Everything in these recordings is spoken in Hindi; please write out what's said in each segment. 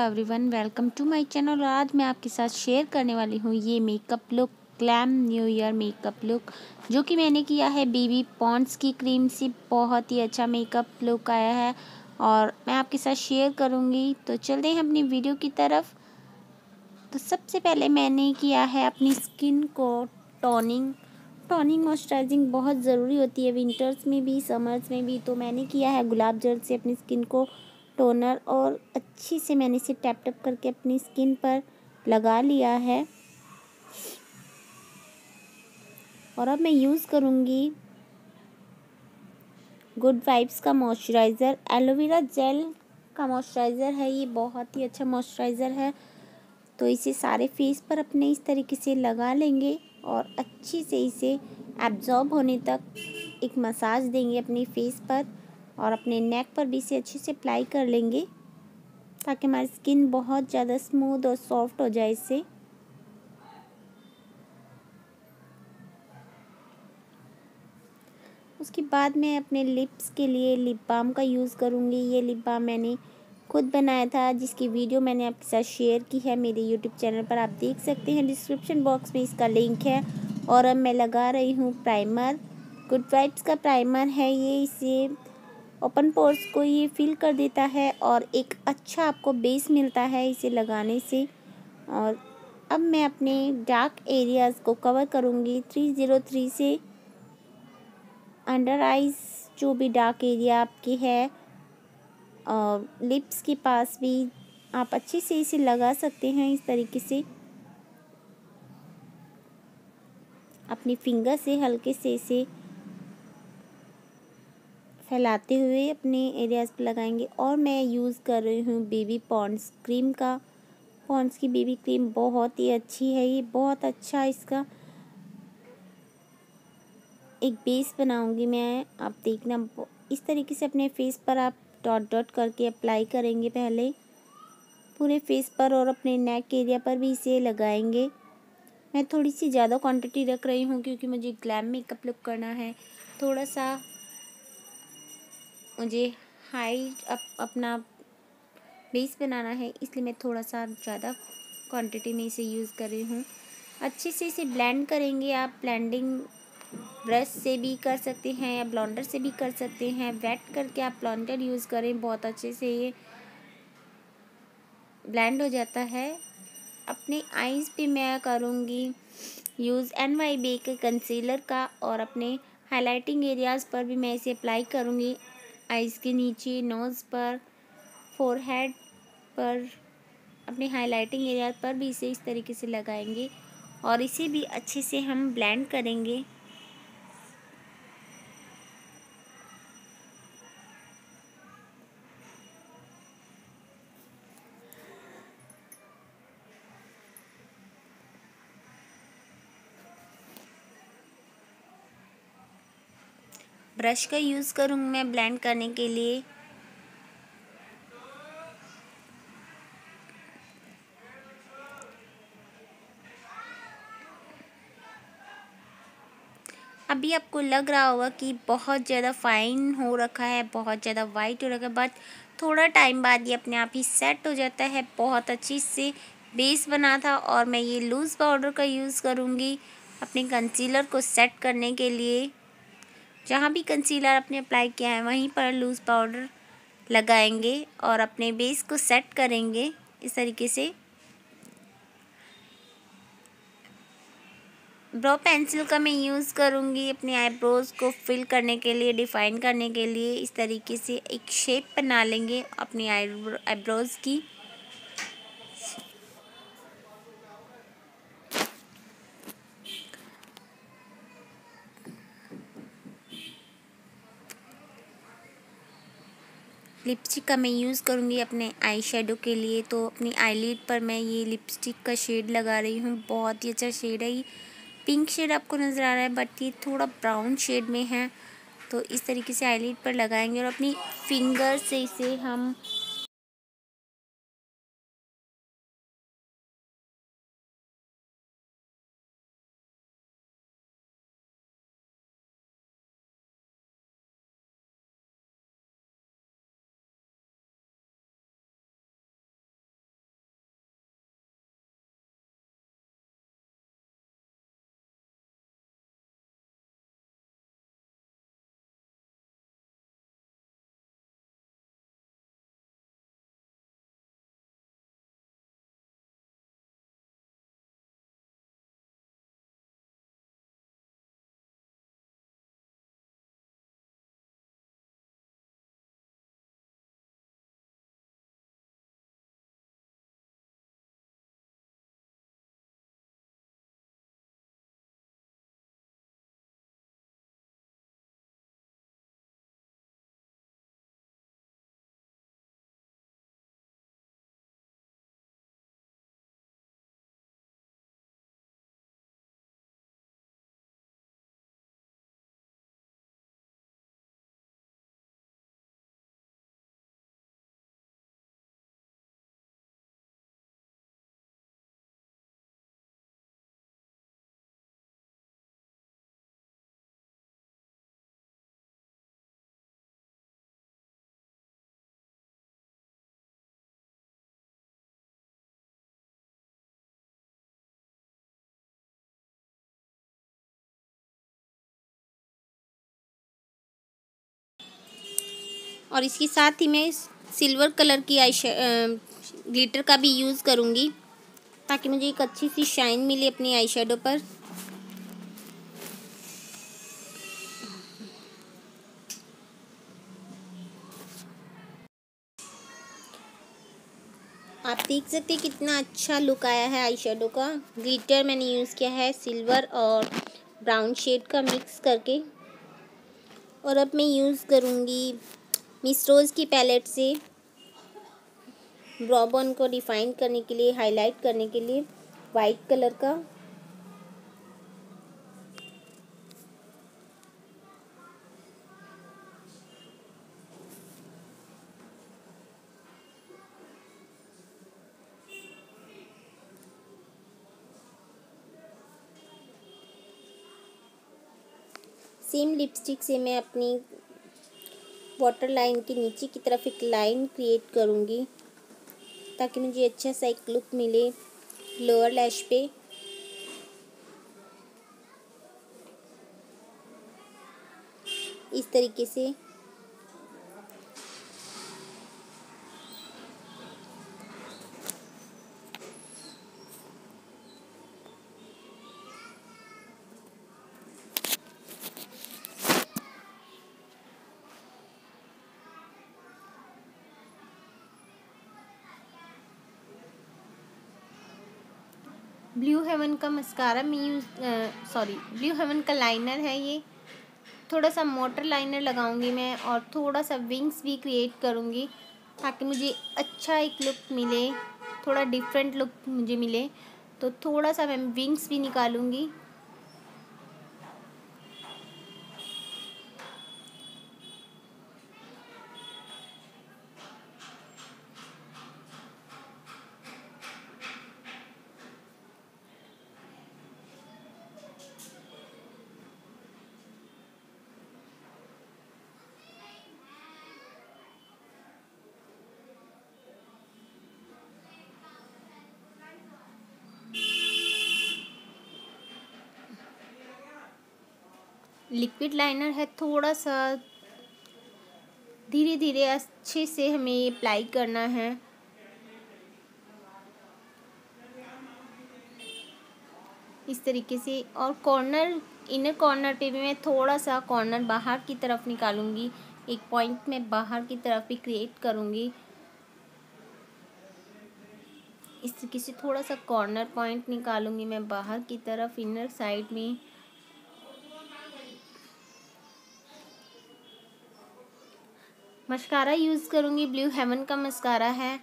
Everyone, welcome to my channel. और आज मैं आपके साथ शेयर करने वाली हूँ ये makeup look, glam new year makeup look, जो कि मैंने किया है बेबी पॉन्ड्स की क्रीम से। बहुत ही अच्छा मेकअप लुक आया है और मैं आपके साथ शेयर करूँगी। तो चलते हैं अपनी वीडियो की तरफ। तो सबसे पहले मैंने किया है अपनी स्किन को टोनिंग मॉइस्चराइजिंग बहुत ज़रूरी होती है विंटर्स में भी समर्स में भी। तो मैंने किया है गुलाब जल से अपनी स्किन को टोनर, और अच्छी से मैंने इसे टैप टैप करके अपनी स्किन पर लगा लिया है। और अब मैं यूज़ करूँगी गुड वाइब्स का मॉइस्चराइज़र। एलोवेरा जेल का मॉइस्चराइज़र है ये, बहुत ही अच्छा मॉइस्चराइज़र है। तो इसे सारे फेस पर अपने इस तरीके से लगा लेंगे और अच्छी से इसे एब्जॉर्ब होने तक एक मसाज देंगे अपनी फेस पर, और अपने नेक पर भी इसे अच्छे से अप्लाई कर लेंगे ताकि हमारी स्किन बहुत ज़्यादा स्मूथ और सॉफ्ट हो जाए इससे। उसके बाद मैं अपने लिप्स के लिए लिप बाम का यूज़ करूँगी। ये लिप बाम मैंने खुद बनाया था, जिसकी वीडियो मैंने आपके साथ शेयर की है मेरे यूट्यूब चैनल पर, आप देख सकते हैं। डिस्क्रिप्शन बॉक्स में इसका लिंक है। और अब मैं लगा रही हूँ प्राइमर। गुड वाइब्स का प्राइमर है ये, इसे ओपन पोर्स को ये फिल कर देता है और एक अच्छा आपको बेस मिलता है इसे लगाने से। और अब मैं अपने डार्क एरियाज़ को कवर करूँगी 303 से। अंडर आइज़ जो भी डार्क एरिया आपकी है, और लिप्स के पास भी आप अच्छे से इसे लगा सकते हैं इस तरीके से। अपनी फिंगर से हल्के से इसे फैलाते हुए अपने एरियाज़ पर लगाएंगे। और मैं यूज़ कर रही हूँ बेबी पॉन्ड्स क्रीम का। पॉन्ड्स की बेबी क्रीम बहुत ही अच्छी है ये, बहुत अच्छा इसका एक बेस बनाऊंगी मैं। आप देखना, इस तरीके से अपने फेस पर आप डॉट डॉट करके अप्लाई करेंगे पहले पूरे फेस पर, और अपने नेक एरिया पर भी इसे लगाएंगे। मैं थोड़ी सी ज़्यादा क्वांटिटी रख रही हूँ क्योंकि मुझे ग्लैम मेकअप लुक करना है। थोड़ा सा मुझे अपना बेस बनाना है, इसलिए मैं थोड़ा सा ज़्यादा क्वांटिटी में इसे यूज़ कर रही हूँ। अच्छे से इसे ब्लेंड करेंगे। आप ब्लेंडिंग ब्रश से भी कर सकते हैं या ब्लेंडर से भी कर सकते हैं। वेट करके आप ब्लेंडर यूज़ करें, बहुत अच्छे से ये ब्लेंड हो जाता है। अपने आईज़ पे मैं करूँगी यूज़ NYB के कंसीलर का, और अपने हाइलाइटिंग एरियाज़ पर भी मैं इसे अप्लाई करूँगी। आईज़ के नीचे, नोज़ पर, फोरहेड पर, अपने हाइलाइटिंग एरिया पर भी इसे इस तरीके से लगाएंगे और इसे भी अच्छे से हम ब्लेंड करेंगे। ब्रश का यूज़ करूँगी मैं ब्लेंड करने के लिए। अभी आपको लग रहा होगा कि बहुत ज़्यादा फाइन हो रखा है, बहुत ज़्यादा वाइट हो रखा है, बट थोड़ा टाइम बाद ये अपने आप ही सेट हो जाता है। बहुत अच्छी से बेस बना था। और मैं ये लूज़ पाउडर का यूज़ करूँगी अपने कंसीलर को सेट करने के लिए। जहाँ भी कंसीलर आपने अप्लाई किया है वहीं पर लूज़ पाउडर लगाएंगे और अपने बेस को सेट करेंगे इस तरीके से। ब्रो पेंसिल का मैं यूज़ करूँगी अपने आईब्रोज़ को फिल करने के लिए, डिफ़ाइन करने के लिए। इस तरीके से एक शेप बना लेंगे अपनी आईब्रोज़ की। लिपस्टिक का मैं यूज़ करूँगी अपने आई शेडो के लिए। तो अपनी आईलिड पर मैं ये लिपस्टिक का शेड लगा रही हूँ। बहुत ही अच्छा शेड है ये। पिंक शेड आपको नज़र आ रहा है, बट ये थोड़ा ब्राउन शेड में है। तो इस तरीके से आईलिड पर लगाएंगे और अपनी फिंगर से इसे हम और इसके साथ ही मैं सिल्वर कलर की ग्लिटर का भी यूज़ करूँगी ताकि मुझे एक अच्छी सी शाइन मिले अपनी आई शेडो पर। आप देख सकते हैं कितना अच्छा लुक आया है आई शेडो का। ग्लिटर मैंने यूज़ किया है सिल्वर और ब्राउन शेड का मिक्स करके। और अब मैं यूज़ करूँगी मिस रोज़ की पैलेट से ब्रो बोन को डिफाइन करने के लिए, हाईलाइट करने के लिए वाइट कलर का। सेम लिपस्टिक से मैं अपनी वाटर लाइन के नीचे की तरफ एक लाइन क्रिएट करूँगी ताकि मुझे अच्छा सा एक लुक मिले लोअर लैश पे। इस तरीके से ब्लू हेवन का मस्कारा मैं ब्लू हेवन का लाइनर है ये। थोड़ा सा मोटर लाइनर लगाऊंगी मैं और थोड़ा सा विंग्स भी क्रिएट करूंगी ताकि मुझे अच्छा एक लुक मिले, थोड़ा डिफरेंट लुक मुझे मिले। तो थोड़ा सा मैं विंग्स भी निकालूंगी। लिक्विड लाइनर है, थोड़ा सा धीरे धीरे अच्छे से हमें अप्लाई करना है। इस तरीके से। और कॉर्नर, इनर कॉर्नर पे भी मैं थोड़ा सा कॉर्नर बाहर की तरफ निकालूंगी, एक पॉइंट में बाहर की तरफ भी क्रिएट करूंगी। इस तरीके से थोड़ा सा कॉर्नर पॉइंट निकालूंगी मैं बाहर की तरफ इनर साइड में। मस्कारा यूज़ करूंगी, ब्लू हेवन का मस्कारा है।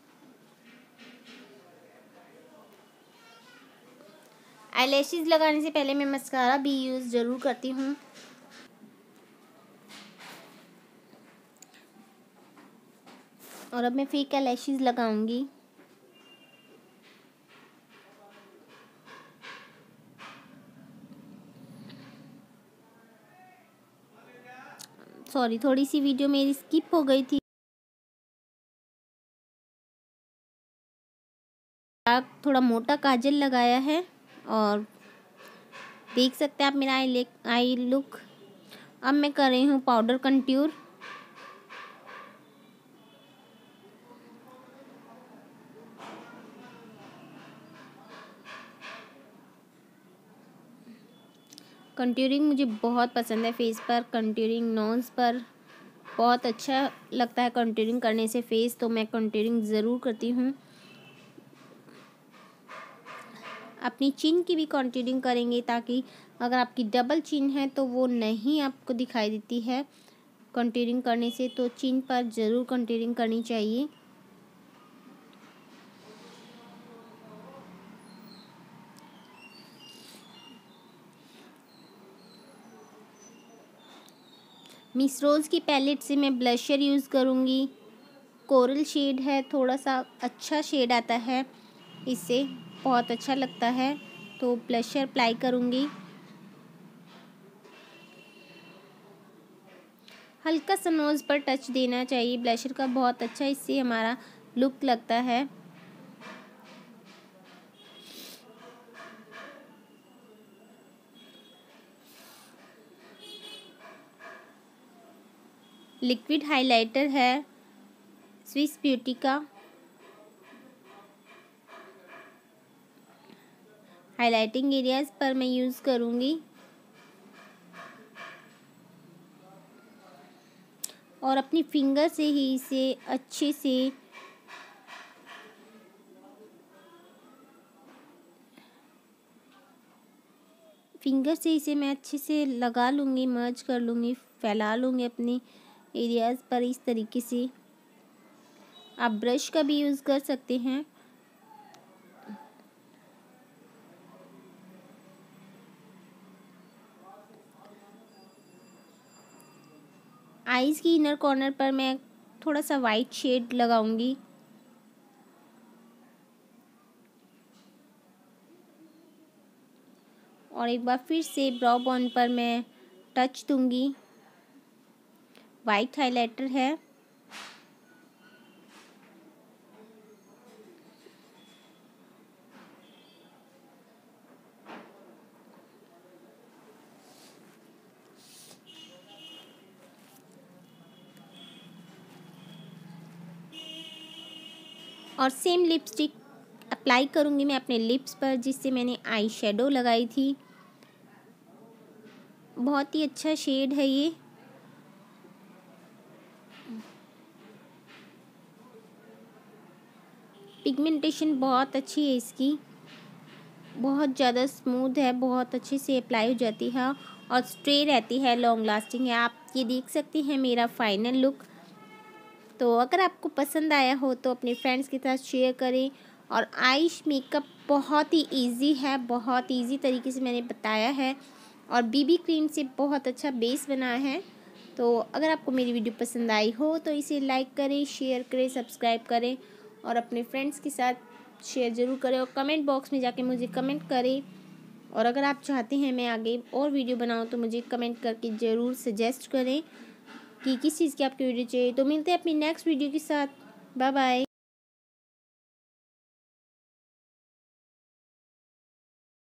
आईलैशेस लगाने से पहले मैं मस्कारा भी यूज़ ज़रूर करती हूँ। और अब मैं फेक आईलैशेस लगाऊंगी। सॉरी, थोड़ी सी वीडियो मेरी स्किप हो गई थी। थोड़ा मोटा काजल लगाया है और देख सकते हैं आप मेरा आई लुक। अब मैं कर रही हूँ पाउडर कंट्यूर। कंट्यूरिंग मुझे बहुत पसंद है फेस पर, कंट्यूरिंग नोज़ पर बहुत अच्छा लगता है कंट्यूरिंग करने से फेस, तो मैं कंट्यूरिंग ज़रूर करती हूँ। अपनी चिन की भी कंट्यूरिंग करेंगे ताकि अगर आपकी डबल चिन है तो वो नहीं आपको दिखाई देती है कंट्यूरिंग करने से, तो चिन पर ज़रूर कंट्यूरिंग करनी चाहिए। मिस रोज़ की पैलेट से मैं ब्लशर यूज़ करूँगी। कोरल शेड है, थोड़ा सा अच्छा शेड आता है, इससे बहुत अच्छा लगता है, तो ब्लशर अप्लाई करूँगी। हल्का सा नोज़ पर टच देना चाहिए ब्लशर का, बहुत अच्छा इससे हमारा लुक लगता है। लिक्विड हाइलाइटर है स्विस ब्यूटी का। हाइलाइटिंग एरियाज पर मैं यूज़ करूँगी और अपनी फिंगर से ही इसे अच्छे से मैं अच्छे से लगा लूँगी, मर्ज कर लूँगी, फैला लूँगी अपने एरियाज़ पर इस तरीके से। आप ब्रश का भी यूज़ कर सकते हैं। आईज़ की इनर कॉर्नर पर मैं थोड़ा सा वाइट शेड लगाऊंगी और एक बार फिर से ब्राउ बोन पर मैं टच दूंगी। वाइट हाइलाइटर है। और सेम लिपस्टिक अप्लाई करूँगी मैं अपने लिप्स पर, जिससे मैंने आई शेडो लगाई थी। बहुत ही अच्छा शेड है ये। पिगमेंटेशन बहुत अच्छी है इसकी, बहुत ज़्यादा स्मूथ है, बहुत अच्छे से अप्लाई हो जाती है और स्ट्रे रहती है, लॉन्ग लास्टिंग है। आप ये देख सकते हैं मेरा फाइनल लुक। तो अगर आपको पसंद आया हो तो अपने फ्रेंड्स के साथ शेयर करें। और आईश मेकअप बहुत ही इजी है, बहुत इजी तरीके से मैंने बताया है और बीबी क्रीम से बहुत अच्छा बेस बना है। तो अगर आपको मेरी वीडियो पसंद आई हो तो इसे लाइक करें, शेयर करें, सब्सक्राइब करें और अपने फ्रेंड्स के साथ शेयर ज़रूर करें और कमेंट बॉक्स में जाके मुझे कमेंट करें। और अगर आप चाहते हैं मैं आगे और वीडियो बनाऊँ तो मुझे कमेंट करके ज़रूर सजेस्ट करें कि किस चीज़ की आपकी वीडियो चाहिए। तो मिलते हैं अपनी नेक्स्ट वीडियो के साथ। Bye bye.